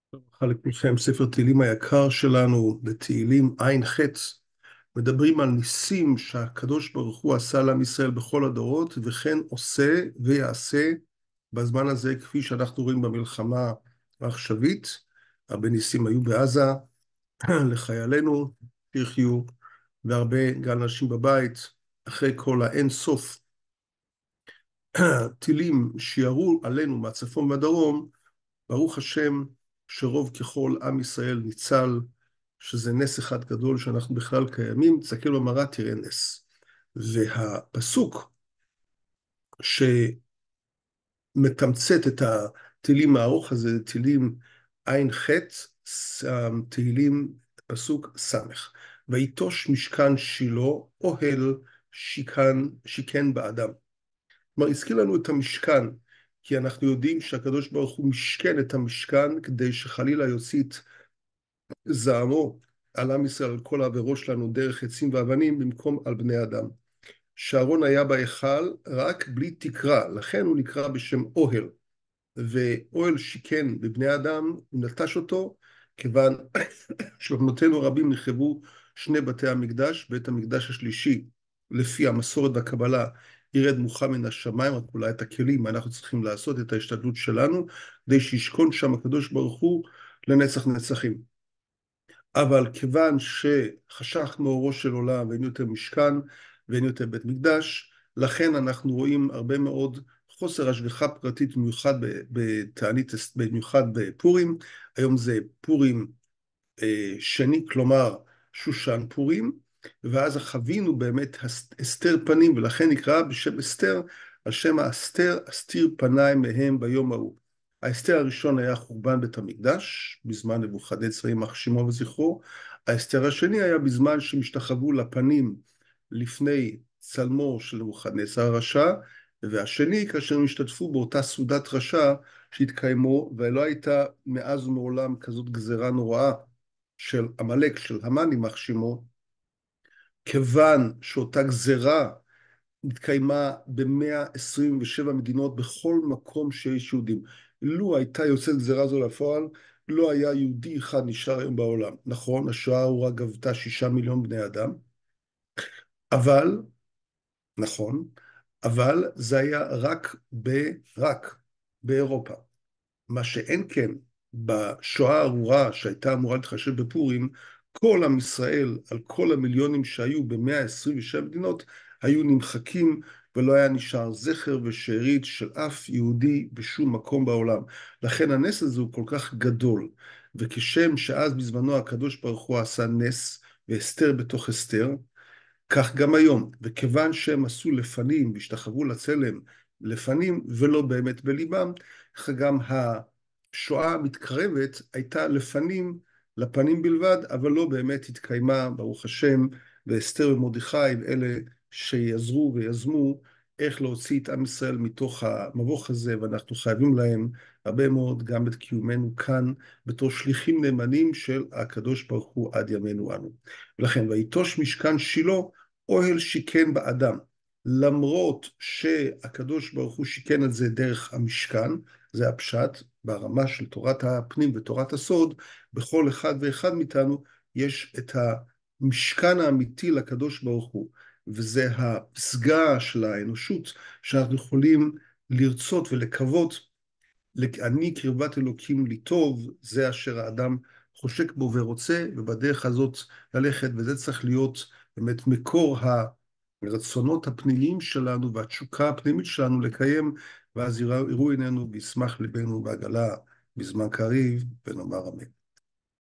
ברכה לכולכם, ספר תהילים היקר שלנו, בתהילים ע"ח, מדברים על ניסים שהקדוש ברוך הוא עשה לעם ישראל בכל הדורות, וכן עושה ויעשה בזמן הזה, כפי שאנחנו רואים במלחמה העכשווית. הרבה ניסים היו בעזה לחיילינו, שיחיו, והרבה גם אנשים בבית, אחרי כל האין סוף טילים שירו עלינו מהצפון והדרום. ברוך השם שרוב ככל עם ישראל ניצל, שזה נס אחד גדול שאנחנו בכלל קיימים. תסתכל במראה תראה נס. והפסוק שמתמצת את התהילים הארוך הזה, תהילים ע"ח, תהילים פסוק ס': ויטוש משכן שילה אוהל שיכן באדם. כלומר, הזכיר לנו את המשכן, כי אנחנו יודעים שהקדוש ברוך הוא משכן את המשכן כדי שחלילה יוציא את זעמו על עם ישראל, על כל העבירות שלנו דרך עצים ואבנים במקום על בני אדם. שארון היה בהיכל רק בלי תקרה, לכן הוא נקרא בשם אוהל, ואוהל שיכן בבני אדם, הוא נטש אותו, כיוון שבנותינו רבים נחרבו שני בתי המקדש. בית המקדש השלישי, לפי המסורת והקבלה, ירד מוכן מן השמיים, רק אולי את הכלים, אנחנו צריכים לעשות את ההשתדלות שלנו, כדי שישכון שם הקדוש ברוך הוא לנצח נצחים. אבל כיוון שחשך מאורו של עולם ואין יותר משכן ואין יותר בית מקדש, לכן אנחנו רואים הרבה מאוד חוסר השגחה פרטית, במיוחד בתענית, במיוחד בפורים. היום זה פורים שני, כלומר שושן פורים, ואז חווינו באמת הסתר פנים, ולכן נקרא בשם אסתר, על שם האסתר, אסתיר פניי מהם ביום ההוא. האסתר הראשון היה חורבן בית המקדש, בזמן נבוכדנצר יימח שמו וזכרו. האסתר השני היה בזמן שמשתחוו לפנים לפני צלמו של נבוכדנצר הרשע, והשני כאשר הם השתתפו באותה סעודת רשע שהתקיימו, ולא הייתה מאז ומעולם כזאת גזרה נוראה של עמלק, של המן יימח שמו, כיוון שאותה גזרה התקיימה ב-127 מדינות, בכל מקום שיש יהודים. לו הייתה יוצאת גזרה זו לפועל, לא היה יהודי אחד נשאר היום בעולם. נכון, השואה הארורה גבתה 6 מיליון בני אדם, אבל, נכון, אבל זה היה רק באירופה. מה שאין כן, בשואה הארורה שהייתה אמורה להתחשב בפורים, כל עם ישראל, על כל המיליונים שהיו ב-127 מדינות, היו נמחקים, ולא היה נשאר זכר ושארית של אף יהודי בשום מקום בעולם. לכן הנס הזה הוא כל כך גדול, וכשם שאז בזמנו הקדוש ברוך הוא עשה נס, והסתר בתוך הסתר, כך גם היום. וכיוון שהם עשו לפנים והשתחוו לצלם לפנים ולא באמת בליבם, כך גם השואה המתקרבת הייתה לפנים בלבד, אבל לא באמת התקיימה, ברוך השם, ואסתר ומרדכי הם אלה שיעזרו ויזמו איך להוציא את עם ישראל מתוך המבוך הזה, ואנחנו חייבים להם הרבה מאוד גם את קיומנו כאן בתור שליחים נאמנים של הקדוש ברוך הוא עד ימינו אנו. ולכן ויטוש משכן שילה אוהל שיכן באדם. למרות שהקדוש ברוך הוא שיכן את זה דרך המשכן, זה הפשט, ברמה של תורת הפנים ותורת הסוד, בכל אחד ואחד מאיתנו יש את המשכן האמיתי לקדוש ברוך הוא, וזה הפסגה של האנושות שאנחנו יכולים לרצות ולקוות. אני קרבת אלוקים לי טוב, זה אשר האדם חושק בו ורוצה, ובדרך הזאת ללכת, וזה צריך להיות באמת מקור הרצונות הפנימיים שלנו והתשוקה הפנימית שלנו לקיים, ואז יראו עינינו וישמח ליבנו בעגלה בזמן קריב, ונאמר אמן.